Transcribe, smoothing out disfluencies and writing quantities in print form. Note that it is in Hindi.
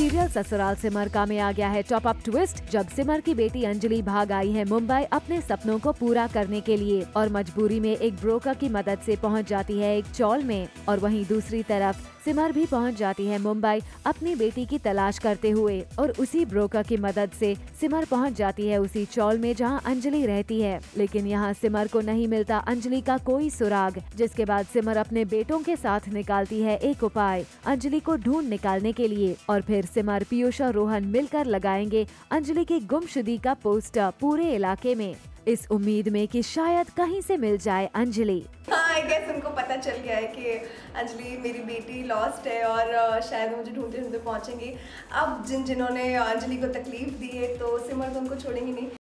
सीरियल ससुराल सिमर का में आ गया है टॉप अप ट्विस्ट। जब सिमर की बेटी अंजलि भाग आई है मुंबई अपने सपनों को पूरा करने के लिए और मजबूरी में एक ब्रोकर की मदद से पहुंच जाती है एक चॉल में, और वहीं दूसरी तरफ सिमर भी पहुंच जाती है मुंबई अपनी बेटी की तलाश करते हुए, और उसी ब्रोकर की मदद से सिमर पहुंच जाती है उसी चॉल में जहां अंजलि रहती है। लेकिन यहां सिमर को नहीं मिलता अंजलि का कोई सुराग, जिसके बाद सिमर अपने बेटों के साथ निकालती है एक उपाय अंजलि को ढूंढ निकालने के लिए, और फिर सिमर, पीयूष और रोहन मिलकर लगाएंगे अंजलि की गुमशुदगी का पोस्टर पूरे इलाके में, इस उम्मीद में कि शायद कहीं से मिल जाए अंजलि। हाँ, आई गेस उनको पता चल गया है कि अंजलि मेरी बेटी लॉस्ट है और शायद मुझे ढूंढते ढूंढते पहुंचेंगी। अब जिन्होंने अंजलि को तकलीफ दी है तो सिमर तो उनको छोड़ेंगी नहीं।